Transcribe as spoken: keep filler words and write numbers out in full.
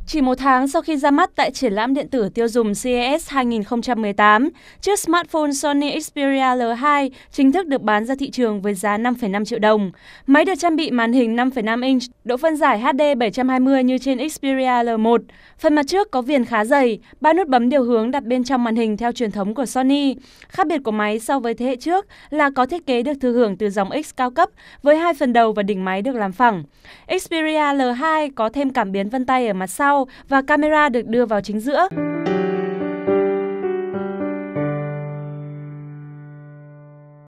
Chỉ một tháng sau khi ra mắt tại triển lãm điện tử tiêu dùng xê e ét hai không một tám, chiếc smartphone Sony Xperia L hai chính thức được bán ra thị trường với giá năm phẩy năm triệu đồng. Máy được trang bị màn hình năm phẩy năm inch, độ phân giải H D bảy trăm hai mươi như trên Xperia L một. Phần mặt trước có viền khá dày, ba nút bấm điều hướng đặt bên trong màn hình theo truyền thống của Sony. Khác biệt của máy so với thế hệ trước là có thiết kế được thừa hưởng từ dòng X cao cấp với hai phần đầu và đỉnh máy được làm phẳng. Xperia L hai có thêm cảm biến vân tay ở mặt sau và camera được đưa vào chính giữa.